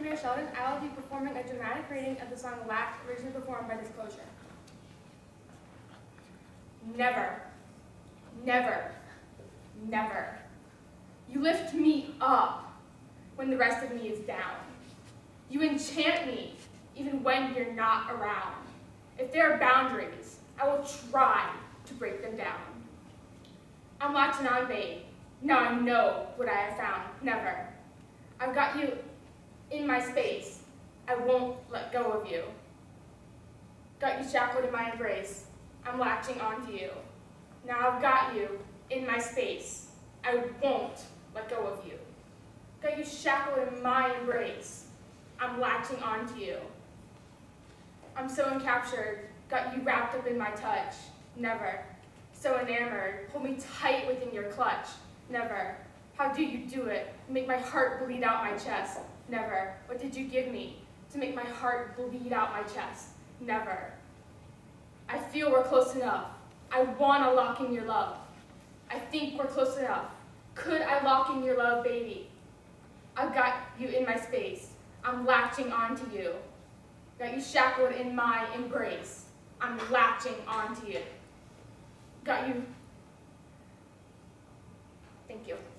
Maria Sheldon. I will be performing a dramatic reading of the song Latch, originally performed by Disclosure. Never, never, never. You lift me up when the rest of me is down. You enchant me even when you're not around. If there are boundaries, I will try to break them down. I'm latching on, babe. Now I know what I have found. Never. I've got you in my space. I won't let go of you. Got you shackled in my embrace. I'm latching onto you. Now I've got you in my space. I won't let go of you. Got you shackled in my embrace. I'm latching onto you. I'm so encaptured, got you wrapped up in my touch. Never. So enamored, hold me tight within your clutch. Never. How do you do it? Make my heart bleed out my chest. Never. What did you give me to make my heart bleed out my chest? Never. I feel we're close enough. I want to lock in your love. I think we're close enough. Could I lock in your love, baby? I've got you in my space. I'm latching onto you. Got you shackled in my embrace. I'm latching onto you. Got you. Thank you.